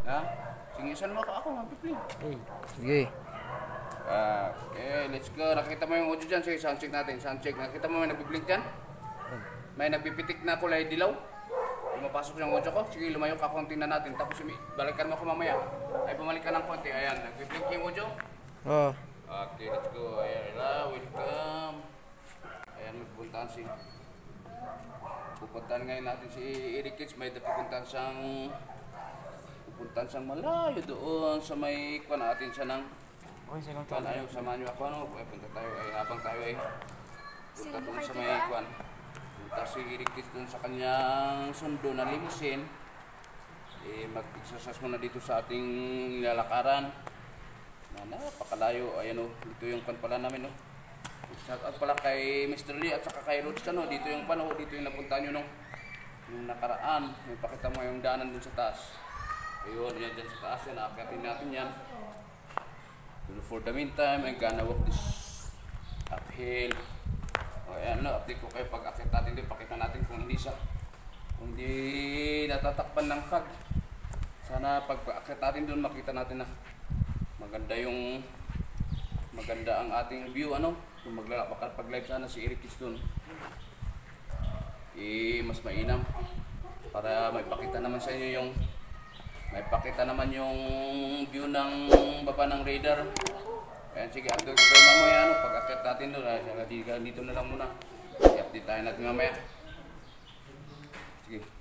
Ha? Sige, saan mo ako mag-play? Sige. Okay, let's go. Nakita mo yung audio dyan? Sige, sound check natin. Sound check. Nakita mo may nagbiblink dyan? May nagpipitik na kulay dilaw? Lumapasok yung audio ko. Sige, lumayo ka konti na natin. Tapos balikan mo ako mamaya. Ay, bumalik ka ng konti. Ayan, nagbiblink yung audio. Oh. Okay, let's go. Ayan, hello, welcome. Ayan, magpuntahan pupuntahan ngayon natin si Eric Kids. May pupuntahan siyang malayo doon sa may kuwan natin siya ng ayaw, samahan nyo ako, ano? Punta tayo ay habang tayo ay punta doon sa may kuwan. Punta si Eric Kids doon sa kanyang sundo na limousine. Mag-exercise muna dito sa ating lalakaran. Napakalayo. Ayan o, dito yung pan pala namin o. Shout out pala kay Mr. Lee at saka kay Rods ano, dito yung pan o, dito yung napunta nyo nung nakaraan. Ipakita mo yung daanan dun sa taas. Ayun, yan dyan sa taas yan, nakakatin natin yan. But for the meantime, I'm gonna walk this uphill. O ayan na, update ko kayo pag akit natin dito, pakita natin kung hindi natatakpan ng fog. Sana pag akit natin doon, makita natin na maganda ang ating view, ano? Kung pag live sana si Eric Kids doon, mas mainam para may pakita naman sa inyo yung view ng baba ng radar. Ayan, sige, update ko mamaya, ano? Pag akit natin doon, dito na lang muna. I-update tayo natin mamaya. Sige.